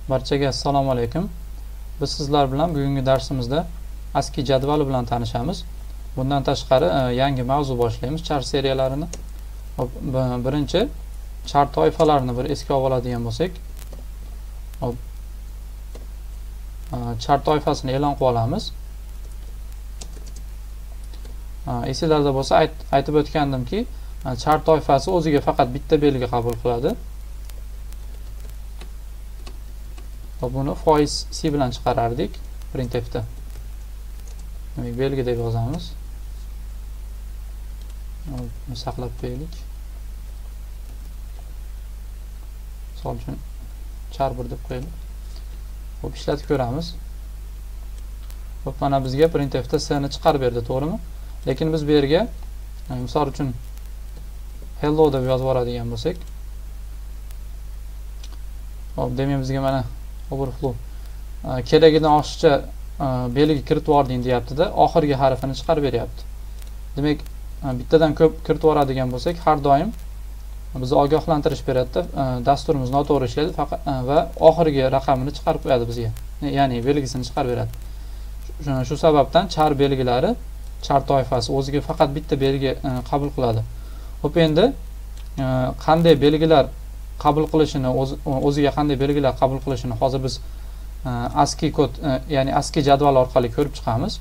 Barchaga assalomu alaykum. Biz sizlar bilan bugungi darsimizda ASCII jadvali bilan tanishamiz. Bundan tashqari yangi mavzu boshlaymiz char seriyalarini. Birinchi char toifalarini bir esga oladigan bo'lsak, char toifasini e'lon qilib olamiz. Esingizda bo'lsa aytib o'tgandimki, char toifasi o'ziga faqat bitta belgi qabul qiladi. Buni foiz C bilan chiqarardik printf'da. Demak, belgi deb yozamiz. Buni saqlab qo'yaylik. Misol uchun char 1 deb qo'yaylik. Xo'p, ishlatib ko'ramiz. Xo'p, mana bizga printf'da C ni chiqarib berdi, to'g'rimi? Lekin biz bu yerga misol uchun hello deb yozib yuboradigan bo'lsak, xo'p, demak bizga mana overflow keragidan oshiqcha belgi kiritib yubording deyapti-da, oxirgi harfini chiqarib beryapti. Demak, bittadan ko'p kiritib yuboradigan bo'lsak, har doim bizni ogohlantirish beradi-da, dasturimiz noto'g'ri ishlaydi va oxirgi raqamini chiqarib qo'yadi bizga. Ya'ni belgisini chiqarib beradi. Shu sababdan char belgilari, char toifasi o'ziga faqat bitta belgi qabul qiladi. Xo'p, endi qanday belgilar qabul qilishini, o'ziga qanday belgilar qabul qilishini hozir biz ASCII kod, ya'ni ASCII jadval orqali ko'rib chiqamiz.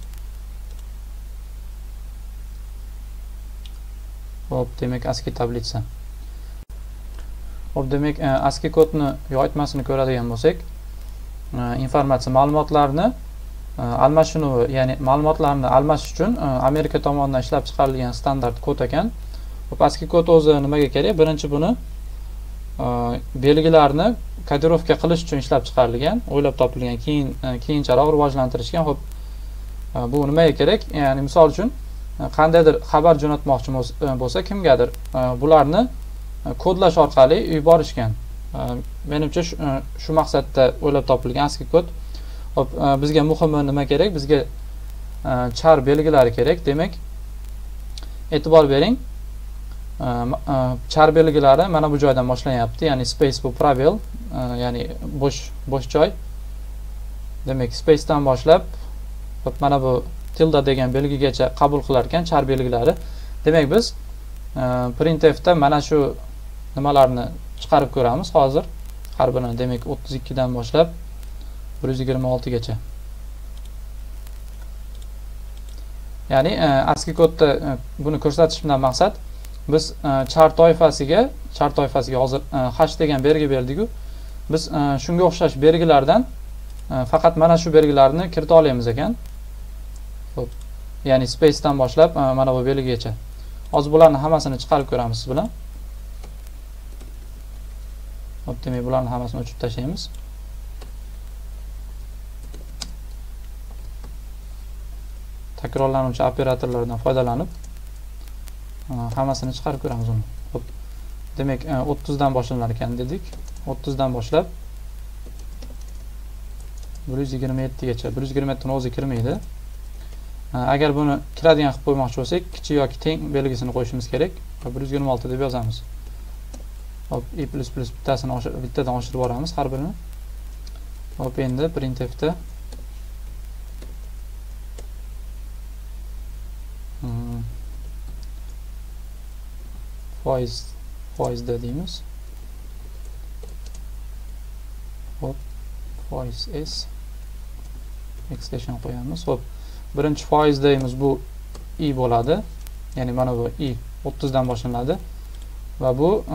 Xo'p, demak ASCII tablitsa. Xo'p, demak ASCII kodni yo'itmasini ko'radigan bo'lsak, informatsiya ma'lumotlarni almashinuvi, ya'ni ma'lumotlarni almashish uchun Amerika tomonidan ishlab chiqarilgan standart kod ekan. Xo'p, ASCII kod o'zi nimaga kerak? Birinchi buni belgilarni kodirovka qilish uchun ishlab chiqarilgan, o'ylab topilgan, keyinchalik rivojlantirishgan. Xo'p, bu nimaga kerak? Ya'ni misol uchun qandaydir xabar jo'natmoqchi bo'lsa kimgadir, bularni kodlash orqali yuborishgan. Menimcha shu maqsadda o'ylab topilgan ASCII kod. Xo'p, bizga muhimi nima kerak? Bizga char belgilari kerak. Demak, e'tibor bering. Char belgilari mana bu joydan boshlanyapti, ya'ni space bu probel, ya'ni bo'sh joy. Demak, space dan boshlab mana bu tilda degan belgigacha qabul qilar ekan char belgilari. Demak, biz printf'da mana shu nimalarni chiqarib ko'ramiz hozir. Har birini, demak 32 dan boshlab 126 gacha. Ya'ni ASCII kodda buni ko'rsatish bilan maqsad, biz char toifasiga hozir hash degan belgi berdik-ku. Biz shunga o'xshash belgilardan faqat mana shu belgilarni kirita olamiz ekan. Xo'p, ya'ni space dan boshlab mana bu belgigacha. Hozir bularni hammasini chiqarib ko'ramiz siz bilan. Xo'p, demak bularni hammasini o'chirib tashlaymiz. Takrorlanuvchi operatorlardan foydalanib hammasini chiqarib ko'ramiz uni. Xo'p, demak 30 dan boshlanar ekan dedik. 30 dan boshlab 127 gacha. 127 dan o'zi kirmaydi. Agar buni kiradigan qilib qo'ymoqchi bo'lsak, kichik yoki teng belgisini qo'yishimiz kerak. 126 deb yozamiz. Hop, bittadan oshirib boramiz har birini. Hop, endi printf'da foizda deymiz. Hop, foiz S extension qo'yamiz. Hop, birinchi foiz deymiz, bu I bo'ladi. Ya'ni mana bu I 30 dan boshlanadi va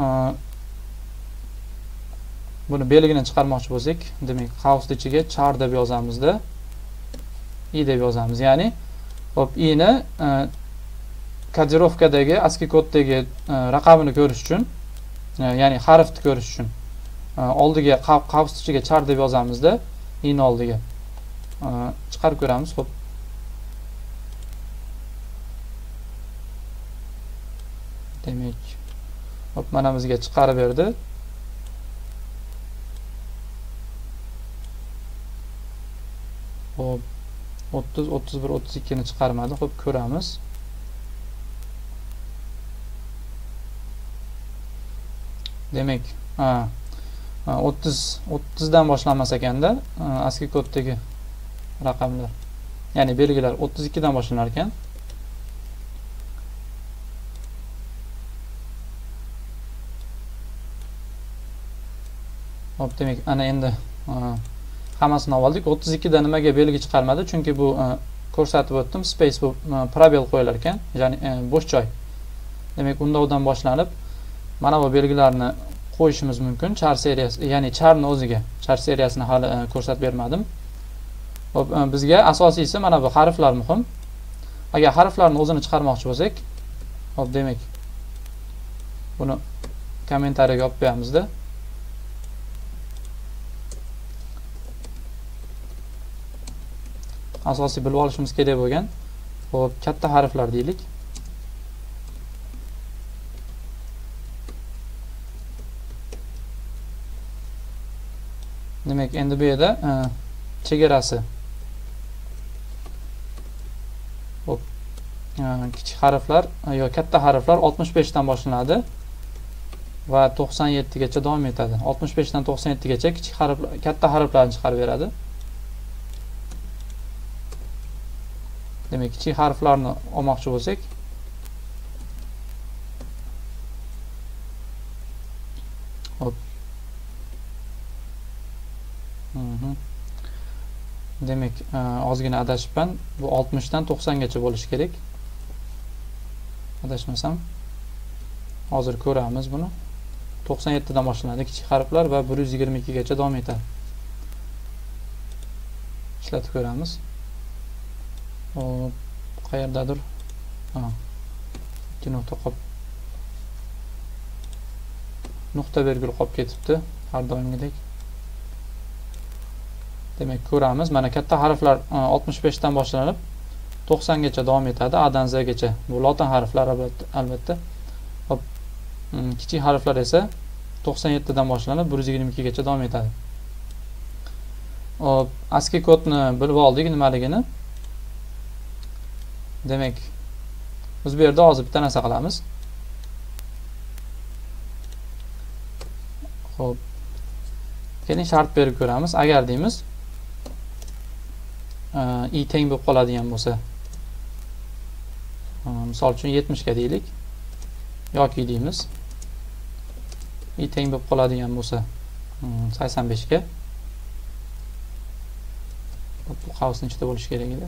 buni belgini chiqarmoqchi bo'lsak, demak qavs ichiga char deb yozamizda, I deb yozamiz. Ya'ni hop, I ni kodirovkadagi ASCII koddagi raqamini ko'rish uchun, ya'ni harfni ko'rish uchun oldiga qavs ichiga char deb yozamizda, I ni oldiga chiqarib ko'ramiz. Xo'p, demak, hop, mana bizga chiqarib berdi. Hop, 30, 31, 32 ni chiqarmadi. Xo'p, ko'ramiz. Demak, 30 dan boshlanmas ekanda ASCII koddagi raqamlar, ya'ni belgilar 32 dan boshlanar ekan. Hop, demak, ana endi hammasini oldik. 32 da nimaga belgi chiqarmadi? Chunki bu ko'rsatib o'tdim, space bu probel qo'yilar ekan, ya'ni bo'sh joy. Demak, undan boshlanib mana bu belgilarni qo'yishimiz mumkin. Char seriyasi, ya'ni charni o'ziga, char seriyasini hali ko'rsatib bermadim. Hop, bizga asosiysi mana bu harflar muhim. Agar harflarni o'zini chiqarmoqchi bo'lsak, hop, demak, buni kommentariyaga olib qo'yamizda. Asosiy bilib olishimiz kerak bo'lgan, hop, katta harflar deylik. Demak, endi bu yerda chegarasi, hop, kichik harflar yo katta harflar 65 dan boshlanadi va 97 gacha davom etadi. 65 dan 97 gacha kichik harflar, katta harflarni chiqarib beradi. Demak, kichik harflarni olmoqchi bo'lsak, hop, demak, ozgina adashibman. Bu 60 dan 90 gacha bo'lishi kerak. Adashmasam. Hozir ko'ramiz buni. 97 dan boshlanadi kichik harflar va 122 gacha davom etadi. Ishlatib ko'ramiz. Hop, qayerdadir? Ikki nuqta qolib, nuqta virgul qolib ketibdi, har doimgidek. Demak, ko'ramiz, mana katta harflar 65 dan boshlanib 90 gacha davom etadi, A dan Z gacha. Bu lotin harflar albatta. Hop, kichik harflar esa 97 dan boshlanib 122 gacha davom etadi. Hop, ASCII kodni bilib oldik nimaligini. Demak, biz bu yerda hozir bitta narsa qilamiz. Hop, keling shart berib ko'ramiz. Agar deymiz i teng bo'lib qoladigan bo'lsa, misol uchun 70 ga deylik, yoki deymiz i teng bo'lib qoladigan bo'lsa 85 ga. Bu qavsning ichida bo'lishi kerak edi.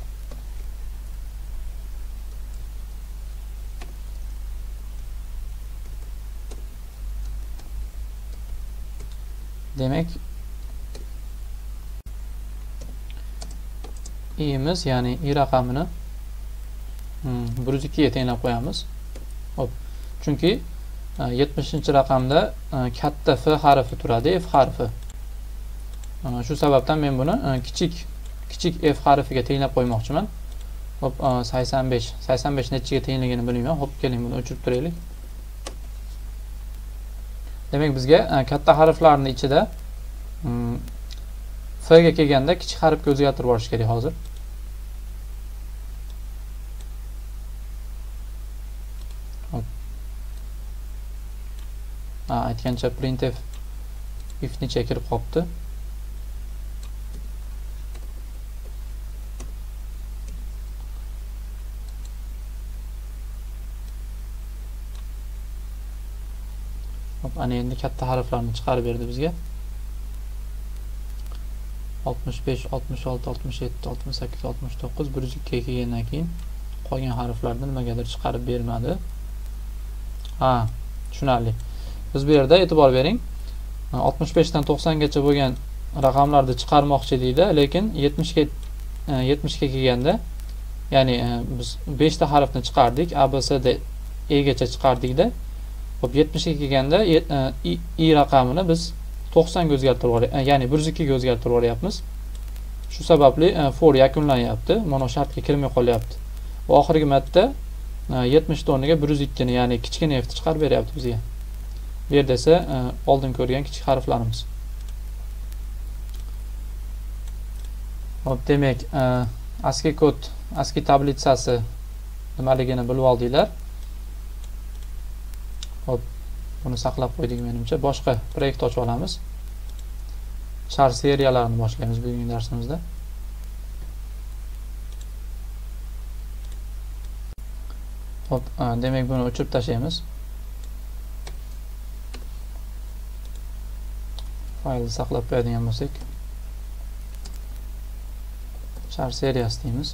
Demek i'miz, ya'ni i raqamini 102 ga tenglab qo'yamiz. Hop. Chunki 70-raqamda katta f harfi turadi, f harfi. Shu sababdan men buni kichik f harfiga tenglab qo'ymoqchiman. Hop, 85 nechiga tengligini bilmayman. Hop, keling buni o'chirib turaylik. Demek bizga katta harflarning ichida f ga kelganda kichik harfga o'zgartirib olish kerak hozir. Hop. Aytgancha printf if necha kirib qolibdi. Ana endi katta harflarni chiqarib berdi bizga. 65, 66, 67, 68, 69, 102 ga kelgandan keyin qolgan harflarni nimagadir chiqarib bermadi. Tushunarli. Biz bu yerda e'tibor bering. 65 dan 90 gacha bo'lgan raqamlarni chiqarmoqchi deydi, lekin 70 ga kelganda, ya'ni biz 5 ta harfni chiqardik, A, B, C, D, E gacha chiqardik-da. Hop, 70 ga kelganda i raqamini biz 90 ga o'zgartirib olyapmiz, ya'ni 102 ga o'zgartirib olyapmiz. Shu sababli for yakunlanyapti, mana shartga kirmay qolyapti. Va oxirgi marta 70 o'rniga 102 ni, ya'ni kichkina f chiqarib beryapti bizga. Bu yerda esa oldin ko'rgan kichik harflarimiz. Hop, demak, ASCII kod, ASCII tablitsasi nimaligini bilib oldinglar. Hop, buni saqlab qo'ydik menimcha. Boshqa proyekt ochib olamiz. char seriyalarini boshlaymiz bugungi darsimizda. Hop, demak buni o'chirib tashlaymiz. Faylni saqlab qo'yadigan bo'lsak, char seriyasi deymiz.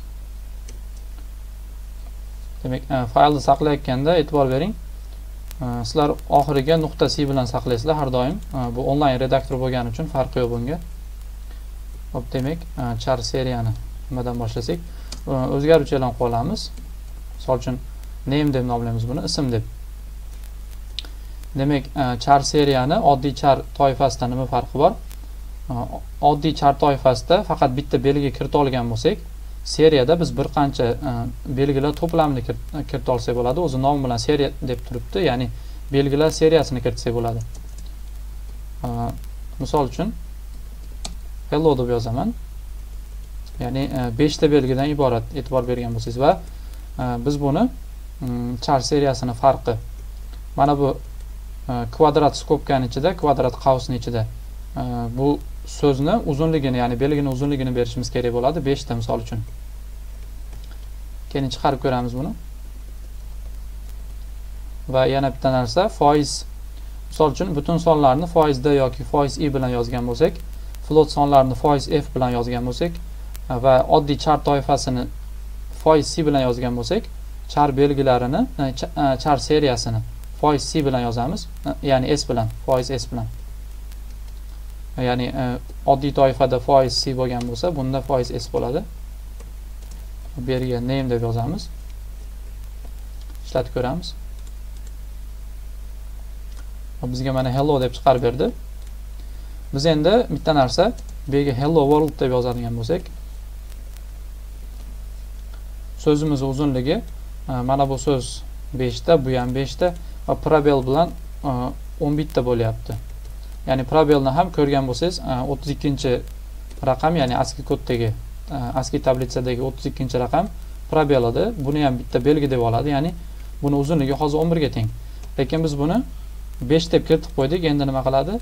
Demak, faylni saqlayotganda e'tibor bering. Sizlar oxiriga .c bilan saqlaysizlar har doim. Bu onlayn redaktor bo'lgani uchun farqi yo'q bunga. Hop, demak, char seriyani nimadan boshlasak, o'zgaruvchi e'lon qilib olamiz. Misol uchun name deb nomlaymiz buni, ism deb. Demak, char seriyani oddiy char toifasidan nima farqi bor? Oddiy char toifasida faqat bitta belgi kirita olgan bo'lsak, seriyada biz bir qancha belgilar to'plamini kirita olsak bo'ladi. O'zi nomi bilan seriya deb turibdi, ya'ni belgilar seriyasini kiritsak bo'ladi. Misol uchun hello deb yozaman. Ya'ni 5 ta belgidan iborat, e'tibor bergan bo'lsangiz, va biz buni char seriyasini farqi mana bu kvadrat skobkani ichida, kvadrat qavsning ichida bu so'zni uzunligini, ya'ni belgini uzunligini berishimiz kerak bo'ladi, 5 ta misol uchun. Keyin chiqarib ko'ramiz buni. Va yana bitta narsa, foiz. Misol uchun butun sonlarni foizda yoki foiz i bilan yozgan bo'lsak, float sonlarni foiz f bilan yozgan bo'lsak va oddiy char toifasini foiz c bilan yozgan bo'lsak, char belgilarini, char seriyasini foiz c bilan yozamiz, ya'ni s bilan, foiz s bilan. Ya'ni oddiy toifada foiz c bo'lgan bo'lsa, bunda foiz s bo'ladi. Bu yerga name deb yozamiz. Ishlatib ko'ramiz. Bizga mana hello deb chiqarib berdi. Biz endi bitta narsa, bu yerga hello world deb yozadigan bo'lsak, so'zimiz uzunligi mana bu so'z 5 ta, bu ham 5 ta va probel bilan 11 ta bo'lyapti. Ya'ni probelni ham ko'rgan bo'lsangiz, 32-raqam, ya'ni ASCII koddagi, ASCII tabletsadagi 32-raqam probel edi. Buni ham bitta belgi deb oladi, ya'ni buni uzunligi hozir 11 ga teng. Lekin biz buni 5 deb kiritib qo'ydik. Endi nima qiladi?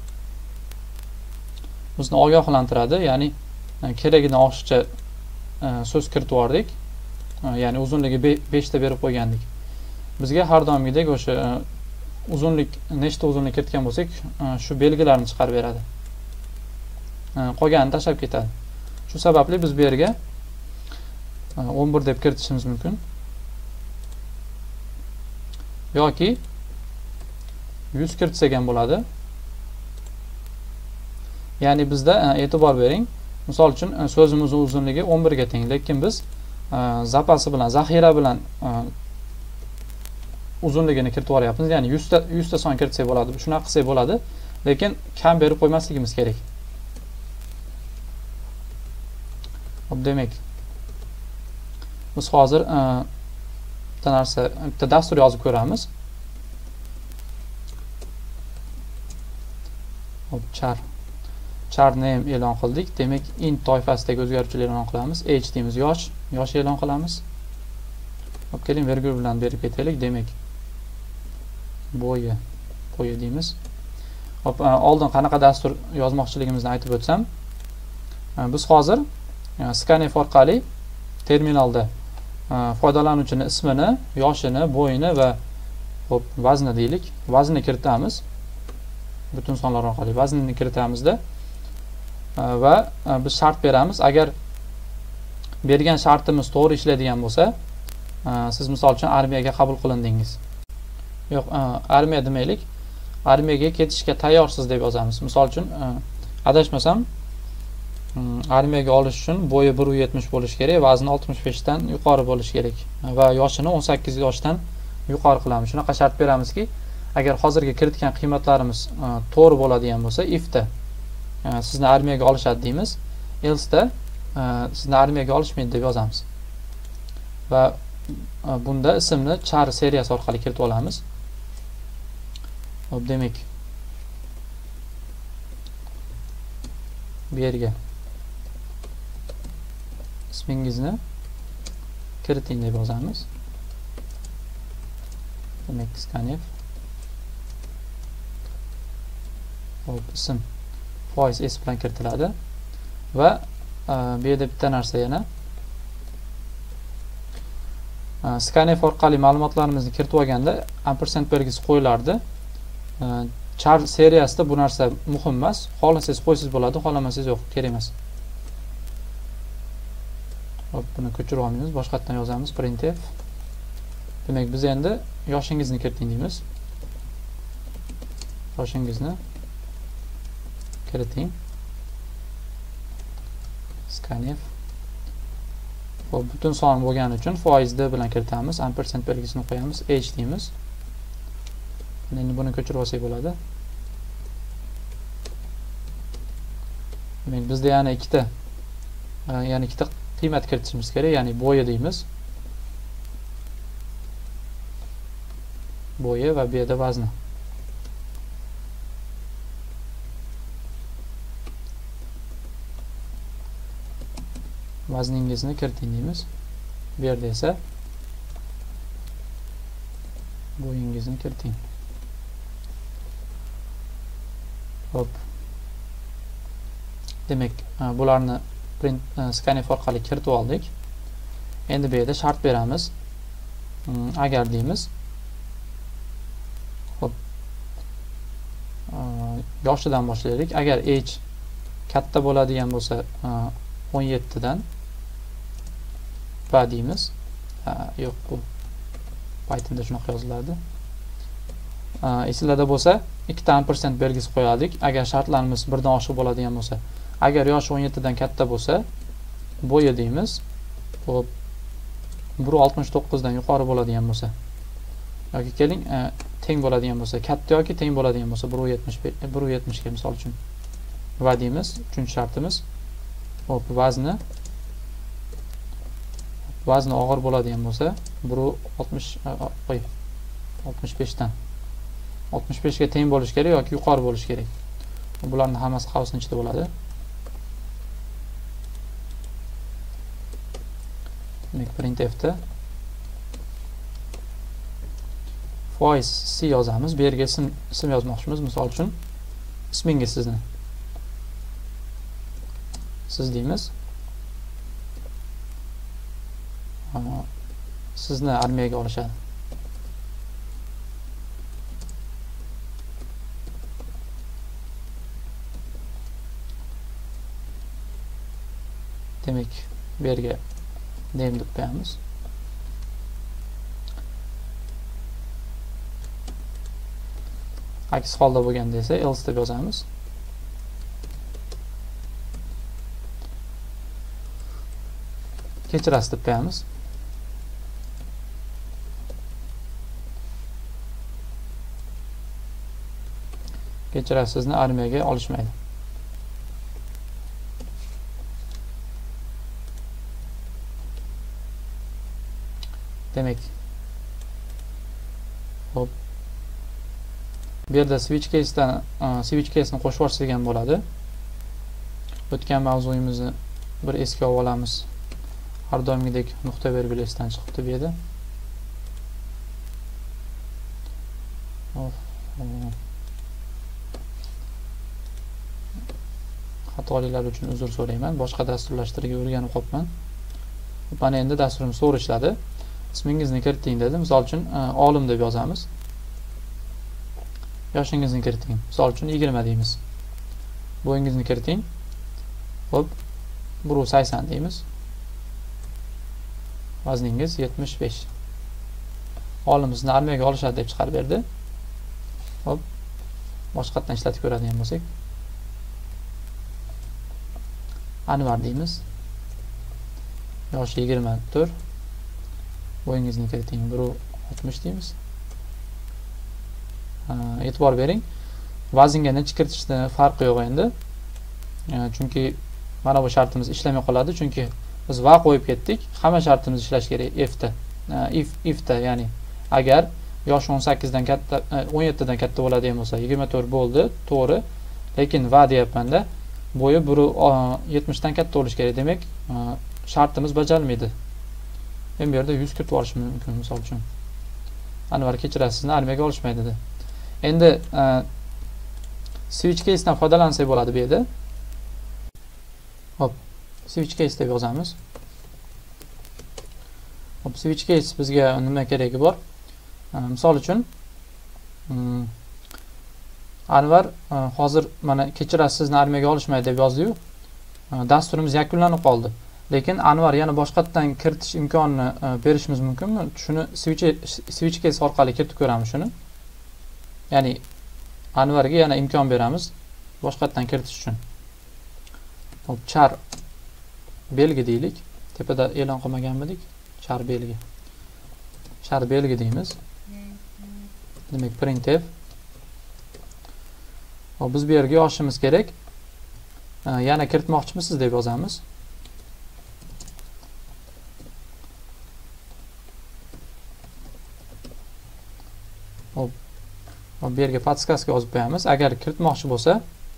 Bizni ogohlantiradi, ya'ni keragidan oshiqcha so'z kiritib yubordik. Ya'ni uzunligi 5 ta berib qo'ygandik. Bizga har doimgidek o'sha uzunlik, nechta uzunlik kiritgan bo'lsak, shu belgilarni chiqarib beradi. Qolganini tashlab ketadi. Shu sababli biz bu yerga 11 deb kiritishimiz mumkin. Yoki 100 kiritsak ham bo'ladi. Ya'ni bizda e'tibor bering, misol uchun so'zimiz uzunligi 11 ga teng, lekin biz zapasi bilan, zaxira bilan uzunligini kiritib olyapmiz. Ya'ni 100 ta son kiritsak bo'ladi, shunaqa qilsak bo'ladi, lekin kam berib qo'ymasligimiz kerak. Hop, demak, biz hozir bitta narsa, bitta dastur yozib ko'ramiz. Hop, char name e'lon qildik. Demak, int toifasidagi o'zgaruvchilar e'lon qilamiz. Age deymiz, yosh e'lon qilamiz. Hop, keling virgul bilan berib ketaylik. Demak, bo'yi deymiz. Hop, oldin qanaqa dastur yozmoqchiligimizni aytib o'tsam, biz hozir scanf orqali terminalda foydalanuvchini ismini, yoshini, bo'yini va hop, vazni deylik, vazni kiritamiz. Butun sonlar orqali vaznini kiritamizda va biz shart beramiz. Agar bergan shartimiz to'g'ri ishlaydigan bo'lsa, siz misol uchun armiyaga qabul qilindingiz. Yo'q, armiya demaylik, armiyaga ketishga tayyorsiz deb yozamiz. Misol uchun adashmasam, armiyaga olish uchun bo'yi 1.70 bo'lishi kerak, vazni 65 dan yuqori bo'lishi kerak va yoshini 18 yoshdan yuqori qilamiz. Shunaqa shart beramizki, agar hozirgi kiritgan qiymatlarimiz to'g'ri bo'ladigan bo'lsa, ifda sizni armiyaga olishadi deymiz, else da sizni armiyaga olishmaydi deb yozamiz. Va bunda ismni char seriyasi orqali kiritib olamiz. Hop, demak, bu yerga ismingizni kiriting deb yozamiz. Demak, scanf. Hop, ism foiz s bilan kiritiladi va bu yerda bitta narsa yana scanf orqali ma'lumotlarimizni kiritib olganda ampersand belgisi qo'yilardi. Char seriyasida bu narsa muhim emas. Xohlasangiz qo'ysangiz bo'ladi, xohlamasangiz yo'q, kerak emas. Hop, buni ko'chirib olmaymiz, boshqatdan yozamiz printf. Demak, biz endi yoshingizni kiriting deymiz. Yoshingizni kiriting. Scanf. Hop, butun son bo'lgani uchun foizda bilan kiritamiz. Ampersand belgisini qo'yamiz, h deymiz. Endi buni ko'chirib olsak bo'ladi. Demak, bizda yana ikkita qiymat kiritishimiz kerak, ya'ni bo'yi deymiz. Bo'yi va bu yerda vazni. Vazningizni kiriting deymiz. Bu yerda esa bo'yingizni kiriting. Hop. Demak, bularni scanf orqali kiritib oldik. Endi bu yerda shart beramiz. Agar deymiz. Hop. Yoshidan boshlaylik. Agar h katta bo'ladigan bo'lsa 17 dan va deymiz. Yo'q, bu Pythonda shunaqa yoziladi. Esingizda bo'lsa, ikkita ampersand belgisi qo'yardik. Agar shartlarimiz birdan oshiq bo'ladigan bo'lsa, agar yoshi 17 dan katta bo'lsa, bo'yi deymiz. Hop. 1.69 dan yuqori bo'ladigan bo'lsa, yoki keling, teng bo'ladigan bo'lsa, katta yoki teng bo'ladigan bo'lsa 1.70 ga misol uchun va deymiz. Uchinchi shartimiz hop, vazni og'ir bo'ladigan bo'lsa 65 dan 65 ga teng bo'lish kerak yoki yuqori bo'lish kerak. Bularning hammasi qavsning ichida bo'ladi. Demak, printf da foiz c yozamiz. Bu yerga ism yozmoqchimiz. Misol uchun ismingiz sizni. Siz deymiz. Sizni armiyaga olishadi. Demak, bu yerga name deb qo'yamiz. Aks holda bo'lganda esa else deb yozamiz. Kechirasiz deb qo'yamiz. Kechirasiz, sizni armiyaga olishmaydi. Demek. Hop. Bu yerda switch case'ni qo'shib olish degan bo'ladi. O'tgan mavzuyimizni bir esga olamiz. Har doimgidek nuqta belgisidan chiqibdi bu yerda. Xatoliklar uchun uzr so'rayman. Boshqa dasturlashtirishga o'rganib qolibman. Mana endi dasturimiz to'g'ri ishladi. İsmingizni kiriting dedi. Misol uchun olim deb yozamiz. Yoshingizni kiriting. Misol uchun 20 deymiz. Bo'yingizni kiriting. Hop. 1.80 deymiz. Vazningiz 75. Olimimizni armiyaga olishadi deb chiqarib berdi. Hop. Boshqatdan ishlatib ko'radigan bo'lsak. Anvar deymiz. Yoshi 24. Bo'yingizni kiriting. 1.60 deymiz. E'tibor bering. Vaznga necha kiritishni farqi yo'q endi. Chunki mana bu shartimiz ishlamay qoladi, chunki biz va qo'yib ketdik. Hamma shartimiz ishlash kerak if da, ya'ni agar yosh 18 dan katta 17 dan katta bo'ladigan bo'lsa 24 bo'ldi, to'g'ri. Lekin va deyapmanda bo'yi 1.70 dan katta bo'lishi kerak. Demak, shartimiz bajarilmaydi. Men bu yerda 100 kiritib olishim mumkin, misol uchun. Anvar kechirasiz, sizni armiyaga olishmaydi dedi. Endi switch case'dan foydalansak bo'ladi bu yerda. Hop, switch case deb yozamiz. Hop, switch case bizga nima keragi bor? Misol uchun Anvar hozir mana kechirasiz, sizni armiyaga olishmaydi deb yozdi-yu. Dasturimiz yakunlanib qoldi. Lekin Anvar yana boshqatdan kiritish imkonini berishimiz mumkinmi? Shuni switch case orqali kiritib ko'ramiz shuni. Ya'ni Anvarga yana imkon beramiz boshqatdan kiritish uchun. Hop, char belgi deylik. Tepada e'lon qilmaganmidik? Char belgi. Char belgi deymiz. Demak, printf. Hop, biz bu yerga yozishimiz kerak. Yana kiritmoqchimisiz deb yozamiz. Hop, bu yerga podskaska yozib qo'yamiz. Agar kiritmoqchi bo'lsa,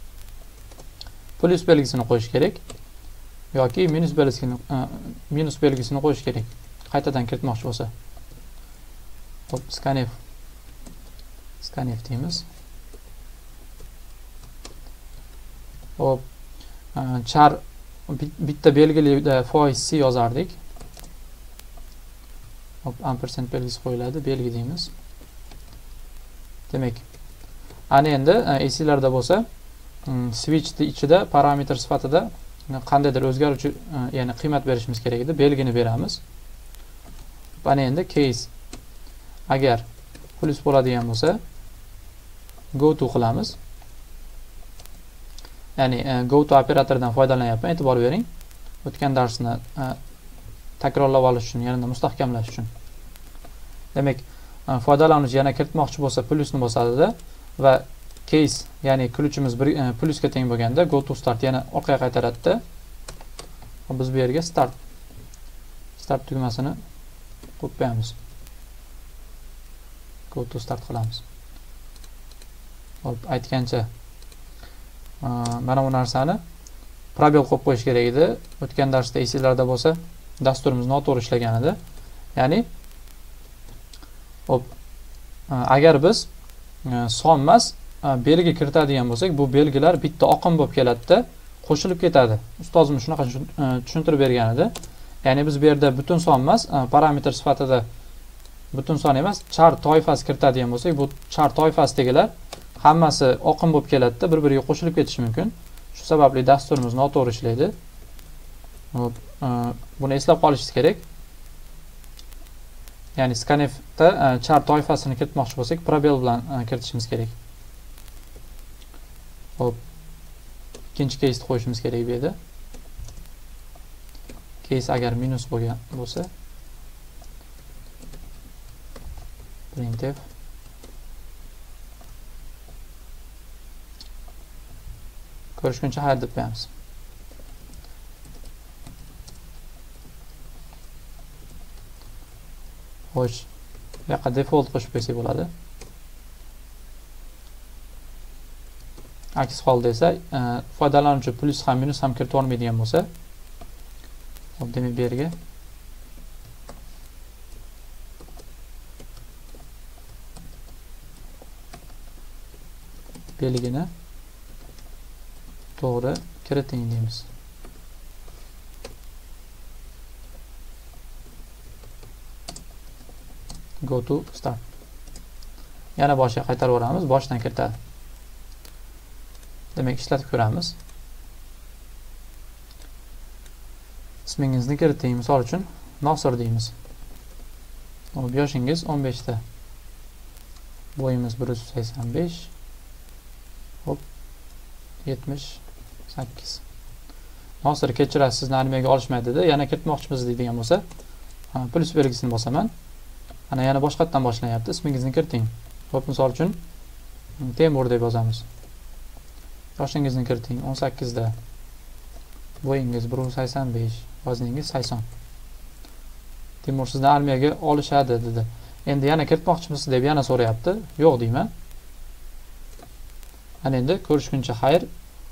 plus belgisini qo'yish kerak yoki minus belgisini qo'yish kerak. Qaytadan kiritmoqchi bo'lsa. Hop, scanf deymiz. Hop, char bitta belgilida foiz c yozardik. Hop, ampersand belgisi qo'yiladi, belgi deymiz. Demak, ana endi esinglarda bo'lsa, switch ichida parametr sifatida qandaydir o'zgaruvchi, ya'ni qiymat berishimiz kerak edi. Belgini beramiz. Ana endi case agar plus bo'ladigan bo'lsa, go to qilamiz. Ya'ni go to operatoridan foydalanyapman, e'tibor bering. O'tgan darsni takrorlab olish uchun, yanada mustahkamlash uchun. Demak, foydalanuvchi yana kiritmoqchi bo'lsa plusni bosadi va case, ya'ni ключimiz plusga teng bo'lganda go to start yana orqaga qaytaradida. Biz bu yerga start tugmasini qo'yib qo'yamiz. Go to start qilamiz. Hop, aytgancha mana bu narsani probel qo'yib qo'yish kerak edi. O'tgan darsda esinglarda bo'lsa, dasturimiz noto'g'ri ishlagan edi. Ya'ni hop, agar biz son emas belgi kiritadigan bo'lsak, bu belgilar bitta oqim bo'lib keladi-da, qo'shilib ketadi. Ustozimiz shunaqa tushuntirib bergan edi. Ya'ni biz bu yerda butun son emas, parametr sifatida butun son emas, char toifasi kiritadigan bo'lsak, bu char toifasidagilar hammasi oqim bo'lib keladi-da, bir-biriga qo'shilib ketishi mumkin. Shu sababli dasturimiz noto'g'ri ishlaydi. Hop, buni eslab qolishingiz kerak. Ya'ni scanfda char toifasini kiritmoqchi bo'lsak, probel bilan kiritishimiz kerak. Hop, ikkinchi case qo'yishimiz kerak bu yerda. Case agar minus bo'lgan bo'lsa, printf ko'rishguncha xayr deb qo'yamiz. Xo'sh, bu yoqqa default qo'shib qo'ysak bo'ladi. Aks holda esa foydalanuvchi plus ham minus ham kiritib olmaydigan bo'lsa, hop, demak bu yerga belgini to'g'ri kiriting deymiz. Go to start. Yana boshiga qaytarib o'ramiz, boshdan kiritadi. Demak, ishlatib ko'ramiz. Ismingizni kiriting, misol uchun Nosir deymiz. Hop, yoshingiz 15 ta. Bo'yingiz 185. Hop, 78. Nosir, kechirasiz, sizni armiyaga olishmaydi dedi. Yana kiritmoqchimiz deydigan bo'lsa, plus belgisini bosaman. Ana yana boshqatdan boshlanyapti. Ismingizni kiriting. Hop, misol uchun Temur deb yozamiz. Yoshingizni kiriting, 18 da. Bo'yingiz 185, vazningiz 80. Temur, sizni armiyaga olishadi dedi. Endi yana kiritmoqchimisiz deb yana so'rayapti. Yo'q deyman. Ana endi ko'rishguncha xayr.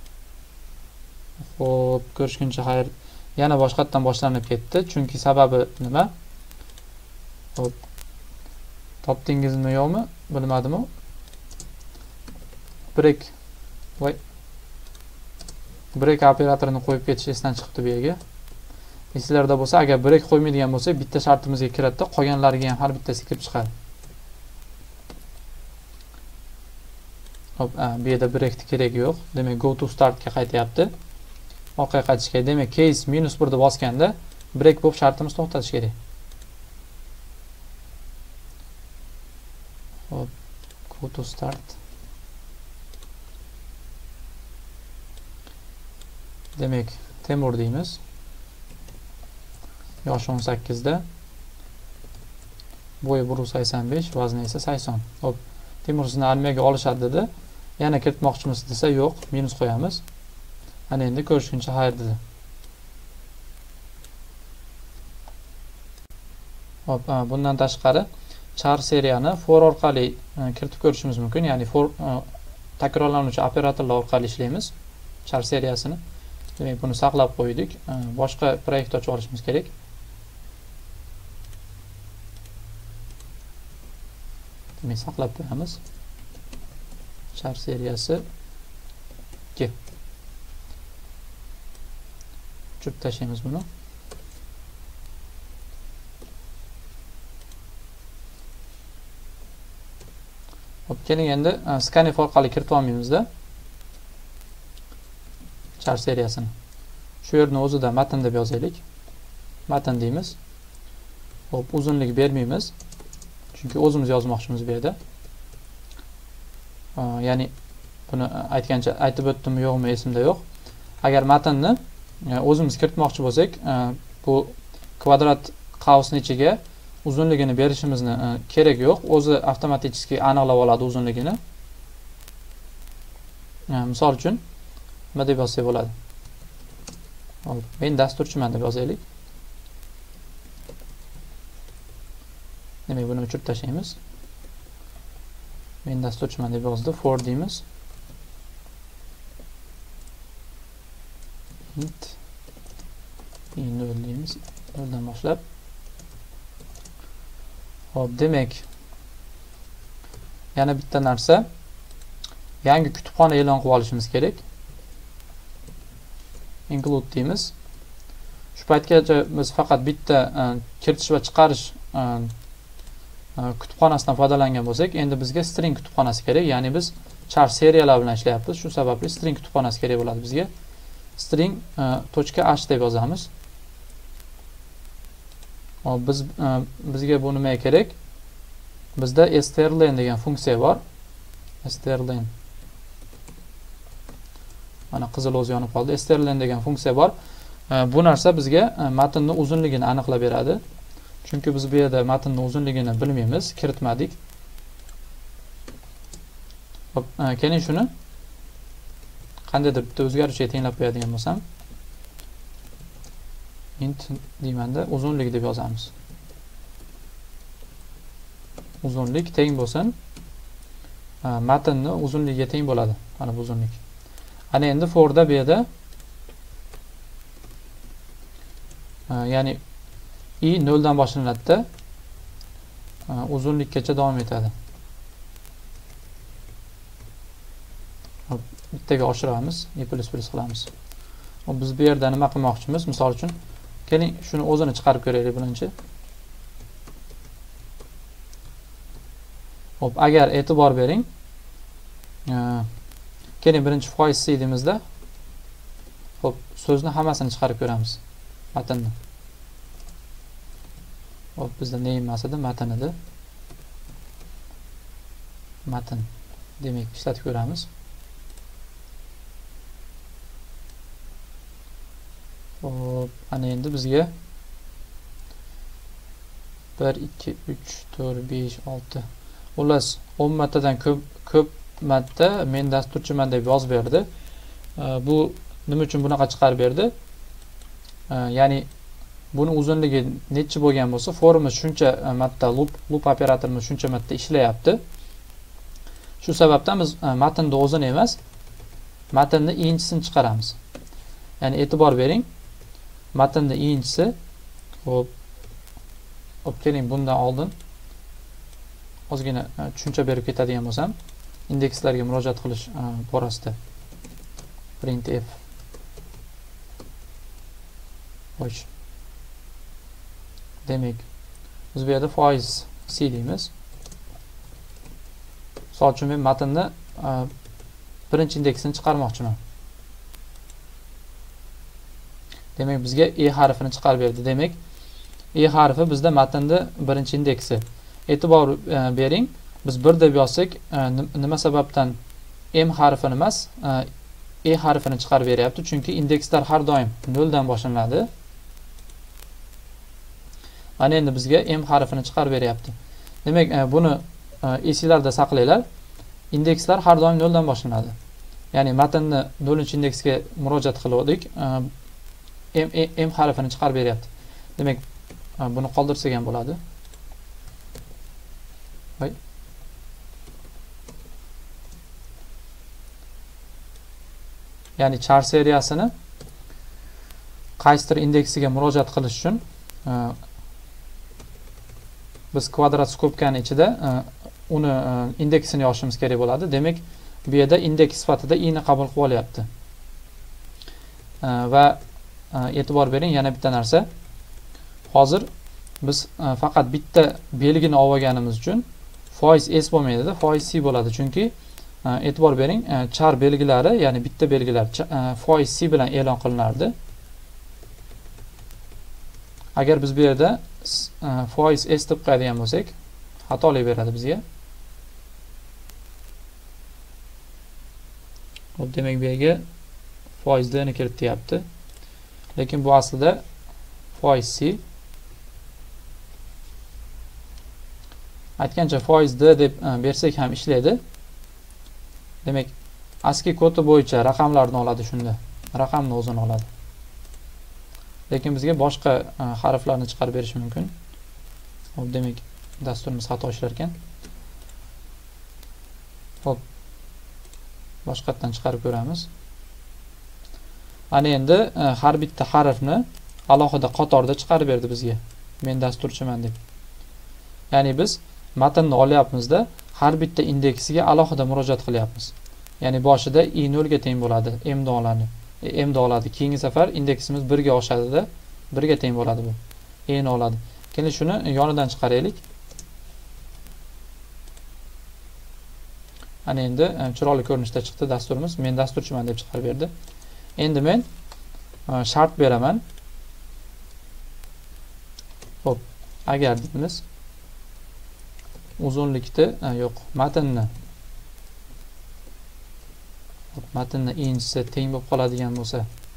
Xo'p, ko'rishguncha xayr. Yana boshqatdan boshlanib ketdi. Chunki sababi nima? Hop. Topdingizmi yo'qmi? Bilmadim-u. voy break operatorini qo'yib ketish esdan chiqibdi bu yerga. Esinglarda bo'lsa, agar break qo'ymaydigan bo'lsak, bitta shartimizga kiradi-da, qolganlariga ham har bittasi kirib chiqadi. Hop, bu yerda breakni keragi yo'q. Demak, go to start ga qaytyapti. Orqaga qaytish kerak. Demak, case -1 ni bosganda break bo'lib shartimiz to'xtatish kerak. Hop, go to start. Demak, Temur deymiz. Yoshi 18 da. Bo'yi 185, vazni esa 80. Hop, Temur sizni armiyaga olishadi dedi. Yana kiritmoqchimiz desa, yo'q, minus qo'yamiz. Ana endi ko'rishguncha xayr dedi. Hop, bundan tashqari char seriyani for orqali kiritib ko'rishimiz mumkin. Ya'ni for takrorlanuvchi operatorlar orqali ishlaymiz char seriyasini. Demak, buni saqlab qo'ydik. Boshqa proyekt ochib olishimiz kerak. Demak, saqlab qo'yamiz. Char seriyasi 2. Chop tashlaymiz buni. Hop, keling endi scanf orqali kiritib olmaymizda. Char seriyasini. Shu yerni o'zida matn deb yozaylik. Matn deymiz. Hop, uzunlik bermaymiz. Chunki o'zimiz yozmoqchimiz bu yerda. Ya'ni buni aytgancha aytib o'tdimmi yo'qmi esimda yo'q. Agar matnni o'zimiz kiritmoqchi bo'lsak, bu kvadrat qausning ichiga uzunligini berishimizni kerak yo'q. O'zi avtomatik aniqlab oladi uzunligini. Misol uchun nima deb yozsak bo'ladi? Hop, men dasturchiman deb yozaylik. Demak, buni o'chirib tashlaymiz. Men dasturchiman deb yozdi. For deymiz. Int nol deymiz. Noldan boshlab. Hop, demak, yana bitta narsa. Yangi kutubxona e'lon qilib olishimiz kerak. Include deymiz. Shu paytgacha biz faqat bitta kiritish va chiqarish kutubxonasidan foydalangan bo'lsak, endi bizga string kutubxonasi kerak. Ya'ni biz char seriyalar bilan ishlayapmiz. Shu sababli string kutubxonasi kerak bo'ladi bizga. String .h deb yozamiz. Hop, bizga bu nima kerak? Bizda strlen degan funksiya bor. Strlen. Mana qizil o'zi yonib qoldi. Strlen degan funksiya bor. Bu narsa bizga matnning uzunligini aniqlab beradi. Chunki biz bu yerda matnning uzunligini bilmaymiz, kiritmadik. Hop, keling shuni qandaydir bitta o'zgarishga tenglab qo'yadigan bo'lsam, int deymanda uzunlik deb yozamiz. Uzunlik teng bo'lsin, matnning uzunligiga teng bo'ladi. Mana bu uzunlik. Ana endi forda bu yerda ya'ni i 0 dan boshlanadi-da, uzunlikgacha davom etadi. Hop, bittaga oshiramiz, plus qilamiz. Hop, biz bu yerda nima qilmoqchimiz? Misol uchun, keling shuni o'zini chiqarib ko'raylik birinchi. Hop, agar e'tibor bering, keling birinchi voice c deymizda. Hop, so'zni hammasini chiqarib ko'ramiz. Matnni. Hop, bizda ne emas edi, matn edi. Matn. Demak, ishlatib ko'ramiz. Hop, ana endi bizga 1 2 3 4 5 6 xullas 10 martadan ko'p marta men dasturchiman deb yozib berdi. Bu nima uchun bunaqa chiqarib berdi? Ya'ni buni uzunligi necha bo'lgan bo'lsa, forimiz shuncha marta loop operatorimiz shuncha marta ishlayapti. Shu sababdan biz matnni o'zini emas, matnning inchisini chiqaramiz. Ya'ni e'tibor bering. Matnning inchisi hop keling bundan oldin ozgina tushuncha berib ketadigan bo'lsam, indekslarga murojaat qilish borasida printf qo'yish. Demak, biz bu yerda foiz c deymiz. Misol uchun men matnni birinchi indeksini chiqarmoqchiman. Demak, bizga e harfini chiqarib berdi. Demak, e harfi bizda matnda birinchi indeksi. E'tibor bering, biz 1 deb yozsak, nima sababdan m harfini emas, e harfini chiqarib beryapti? Chunki indekslar har doim 0 dan boshlanadi. Mana endi bizga m harfini chiqarib beryapti. Demak, buni esingizda saqlanglar. Indekslar har doim 0 dan boshlanadi. Ya'ni matnni 0-indeksga murojaat qildik, m harfini chiqarib beryapti. Demak, buni qoldirsak ham bo'ladi. Voy. Ya'ni char seriyasini qaysidir indeksiga murojaat qilish uchun biz kvadrat skobkani ichida uni indeksini yozishimiz kerak bo'ladi. Demak, bu yerda indeks sifatida i ni qabul qilib olyapti. Va e'tibor bering, yana bitta narsa. Hozir biz faqat bitta belgini olganimiz uchun foiz s bo'lmaydi, foiz c bo'ladi. Chunki e'tibor bering, char belgilari, ya'ni bitta belgilar foiz c bilan e'lon qilinardi. Agar biz bu yerda foiz s deb qo'yadigan bo'lsak, xatolik beradi bizga. Xo'p, demak bu yerga foiz d ni kirityapti. Lekin bu aslida foiz c. Aytgancha foiz d deb bersak ham ishlaydi. Demak, ASCII kodi bo'yicha raqamlarni oladi shunda. Raqamni o'zini oladi. Lekin bizga boshqa harflarni chiqarib berish mumkin. Xo'p, demak, dasturimiz xato ishlar ekan. Xo'p, boshqatdan chiqarib ko'ramiz. Ana endi har bitta harfni alohida qatorda chiqarib berdi bizga. Men dasturchiman deb. Ya'ni biz matnni olyapmizda har bitta indeksiga alohida murojaat qilyapmiz. Ya'ni boshida i0 ga teng bo'ladi, m da oladi. Keyingi safar indeksimiz 1 ga oshadida 1 ga teng bo'ladi bu. E ni oladi. Keyin shuni yonidan chiqaraylik. Ana endi chiroyli ko'rinishda chiqdi dasturimiz. Men dasturchiman deb chiqarib berdi. Endi men shart beraman. Xo'p, agar deymiz uzunlikda yo'q, matnni inchisi teng bo'lib qoladigan bo'lsa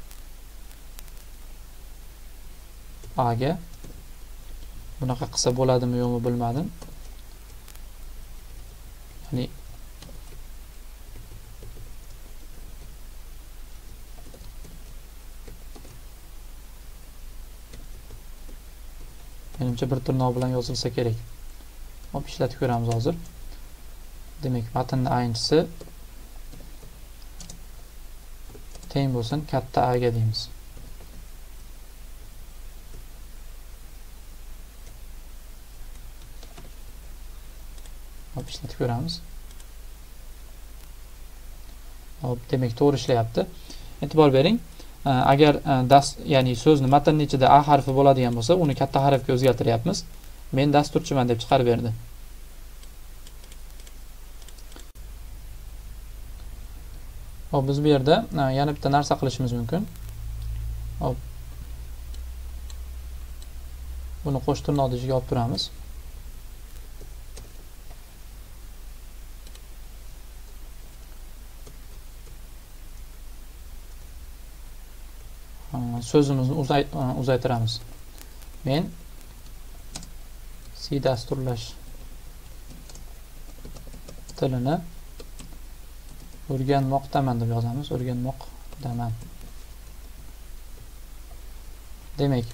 a ga, bunaqa qilsa bo'ladimi yo'qmi bilmadim. Ya'ni menimcha bir tirnoq bilan yozilsa kerak. Hop, ishlatib ko'ramiz hozir. Demak, matnni inchisi teng bo'lsin, katta a ga deymiz. Hop, ishlatib ko'ramiz. Hop, demak, to'g'ri ishlayapti. E'tibor bering, agar ya'ni so'zni matnning ichida a harfi bo'ladigan bo'lsa, uni katta harfga o'zgartiryapmiz. Men dasturchiman deb chiqarib berdi. Hop, biz bu yerda yana bitta narsa qilishimiz mumkin. Hop, buni qo'sh tirnoqni ichiga olib turamiz. So'zimizni uzaytiramiz. Men C dasturlash tilini o'rganmoqdaman deb yozamiz. O'rganmoqdaman. Demak,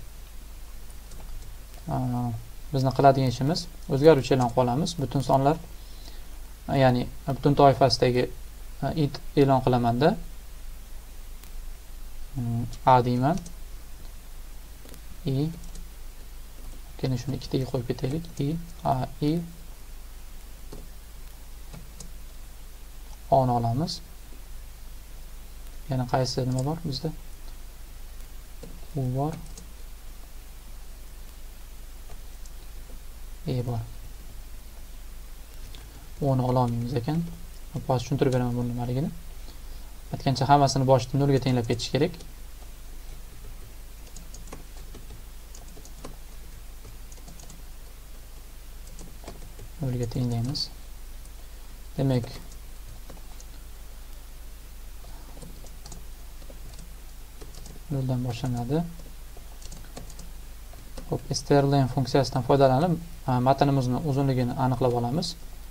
bizni qiladigan ishimiz o'zgaruvchi e'lon qilamiz. Butun sonlar, ya'ni butun toifasidagi int e'lon qilamanda a deyman. I. Keyin shuni ikkitaga qo'yib ketaylik. I, a, i. O'ni olamiz. yana qaysi nima bor bizda? U bor. Bor. Onu olamaymiz ekan. Hozir tushuntirib beraman buni nimaligini. Aytgancha hammasini boshida 0 ga tenglab ketish kerak. Nolga tenglaymiz. Demak, noldan boshlanadi. Hop, strlen funksiyasidan foydalanib matnimizni uzunligini aniqlab olamiz.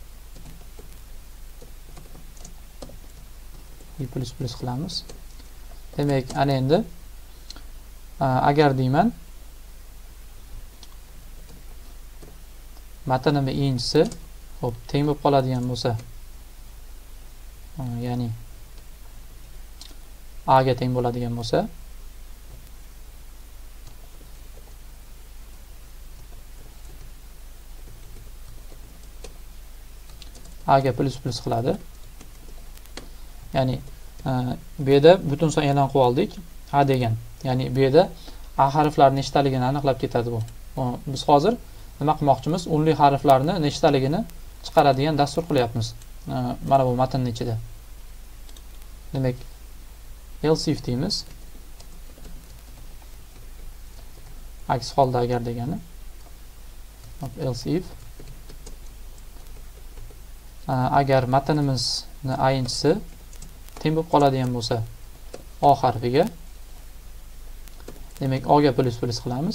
Plus qilamiz. Demak, ana endi agar deyman matnimiz inchisi hop teng bo'lib qoladigan bo'lsa, ya'ni a ga teng bo'ladigan bo'lsa, a ga plus qiladi. Ya'ni bu yerda butun son e'lon qilib oldik a degan. Ya'ni bu yerda a harflari nechtaligini aniqlab ketadi bu. Biz hozir nima qilmoqchimiz? Unli harflarni nechtaligini chiqaradigan dastur qilyapmiz. Mana bu matnning ichida. Demak, else if deymiz. Aks holda agar degani. Else if agar matnimizni ayinchisi teng bo'lib qoladigan bo'lsa o harfiga, demak o ga plus qilamiz.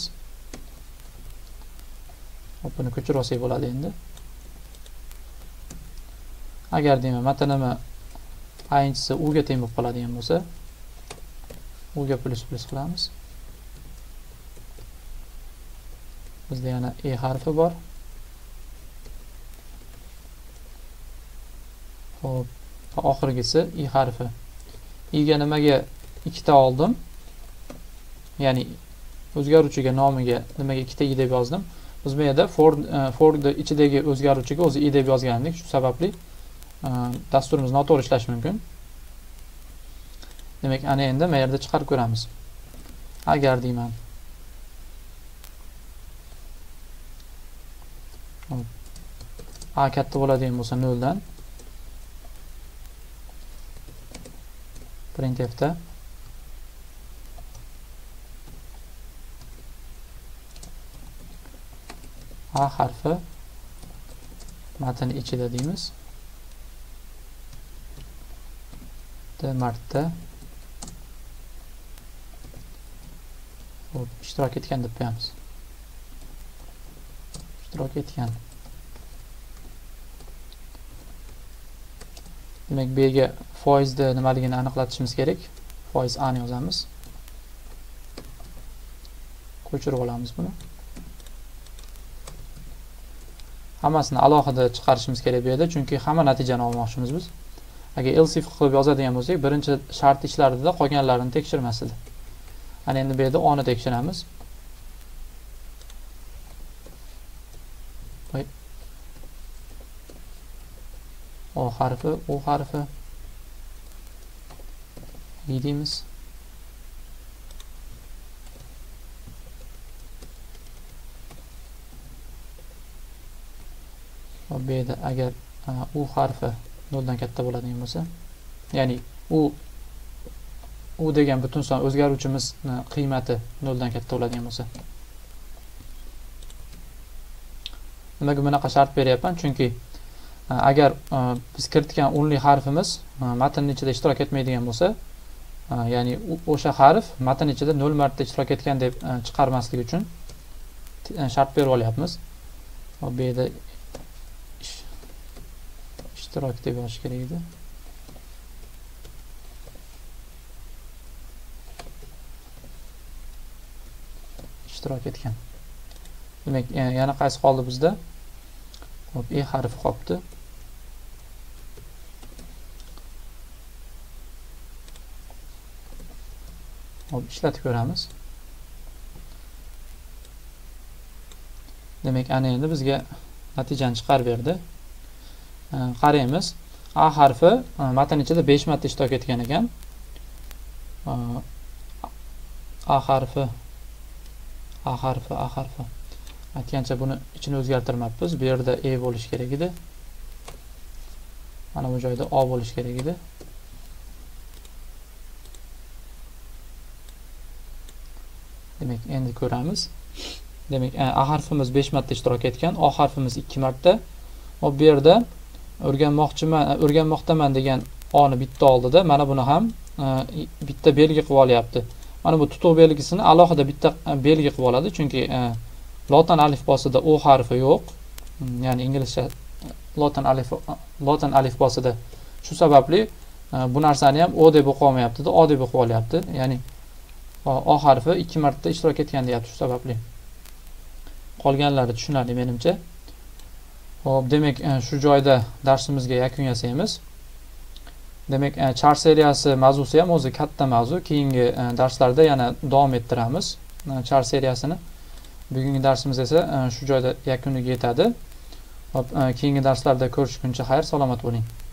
Buni ko'chirib olsak bo'ladi endi. Agar deyman matnimi ayinchisi u ga teng bo'lib qoladigan bo'lsa, u ga plus qilamiz. Bizda yana e harfi bor. Hop, oxirgisi i harfi. I ga nimaga 2 ta oldim? Ya'ni o'zgaruvchiga nomiga nimaga 2 ta i deb yozdim? Biz bu yerda for ichidagi o'zgaruvchiga o'zi i deb yozgandik. Shu sababli dasturimiz noto'g'ri ishlashi mumkin. Demak, ana endi bu yerda chiqarib ko'ramiz. Agar deyman a katta bo'ladigan bo'lsa 0 dan printfda a harfi matn ichida deymiz. D marta ishtirok etgan deb qo'yamiz. Ishtirok etgan. Demak, bu yerga foizda nimaligini aniqlatishimiz kerak. Foiz a ni yozamiz. Ko'chirib olamiz buni. Hammasini alohida chiqarishimiz kerak bu yerda, chunki hamma natijani olmoqchimiz biz. Agar else if qilib yozadigan bo'lsak, birinchi shart ishlarida qolganlarini tekshirmas edi. Ana endi bu yerda o ni tekshiramiz. O harfi, u harfi deymiz. Bu yerda agar u harfi 0 dan katta bo'ladigan bo'lsa, ya'ni u degan butun son o'zgaruvchimizning qiymati 0 dan katta bo'ladigan bo'lsa. Nimaga bunaqa shart beryapman? Chunki agar biz kiritgan unli harfimiz matnning ichida ishtirok etmaydigan bo'lsa, ya'ni o'sha harf matn ichida 0 marta ishtirok etgan deb chiqarmaslik uchun shart berib olyapmiz. Bu yerda ishtirok deb yozish kerak edi. Ishtirok etgan. Demak, yana qaysi qoldi bizda? Hop, e harfi qolibdi. Hop, ishlatib ko'ramiz. Demak, ana endi bizga natijani chiqarib berdi. Qaraymiz. A harfi matn ichida 5 marta ishtirok etgan ekan. A harfi aytgancha buni ichini o'zgartirmabmiz. Bu yerda E bo'lish kerak edi. Mana bu joyda O bo'lish kerak edi. Demak, endi ko'ramiz. Demak, A harfimiz 5 marta ishtirok etgan, O harfimiz 2 marta. Hop, bu yerda o'rganmoqdaman degan O'ni bitta oldida, mana buni ham bitta belgi qilib olyapti. Mana bu tutuq belgisini alohida bitta belgi qilib oladi, chunki lotin alifbosida O harfi yo'q. Ya'ni inglizcha lotin alifbosida. Shu sababli bu narsani ham O deb o'qib olmayapti-da, O deb o'qib olyapti. Ya'ni O harfi 2 marta ishtirok etgan deyapti, shu sababli. Qolganlari tushunarli menimcha. Hop, demak, shu joyda darsimizga yakun yasaymiz. Demak, char seriyasi mavzusi ham o'zi katta mavzu. Keyingi darslarda yana davom ettiramiz char seriyasini. Bugungi darsimiz esa shu joyda yakuniga yetadi. Hop, keyingi darslarda ko'rishguncha xayr, salomat bo'ling.